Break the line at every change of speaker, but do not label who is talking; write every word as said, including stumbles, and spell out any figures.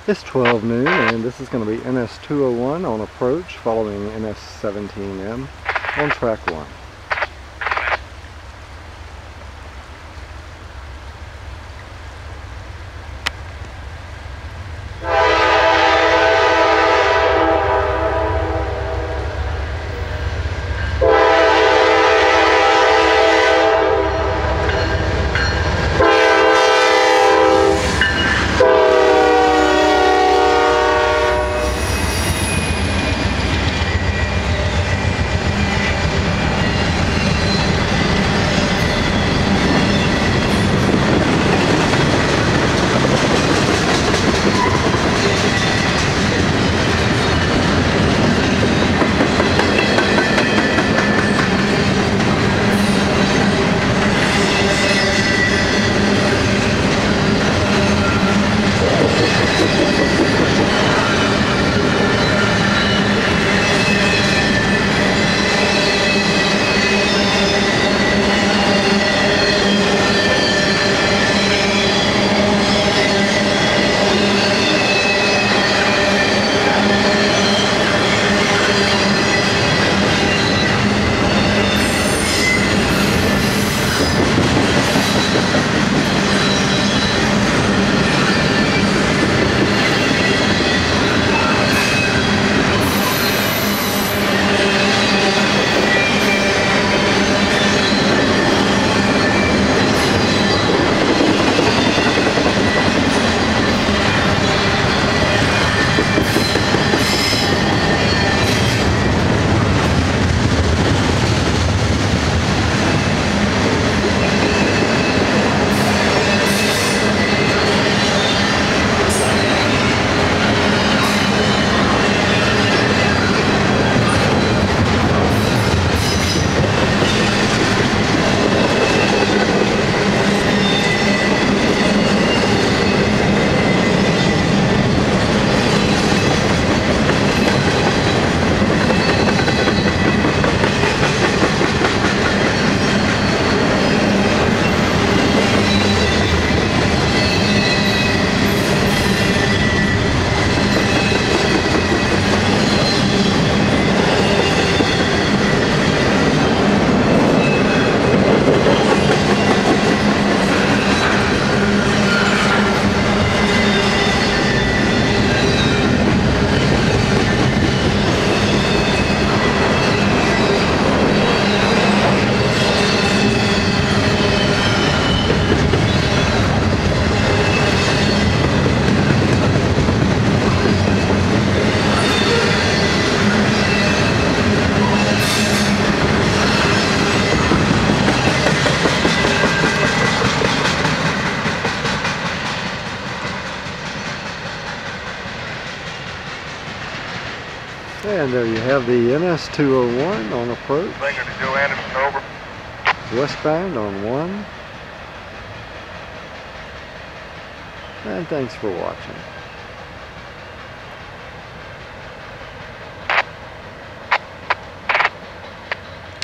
It's twelve noon and this is going to be N S two oh one on approach following N S seventeen M on track one. And there you have the N S two oh one on approach.
Singer to Joe Anderson, over.
Westbound on one. And thanks for watching.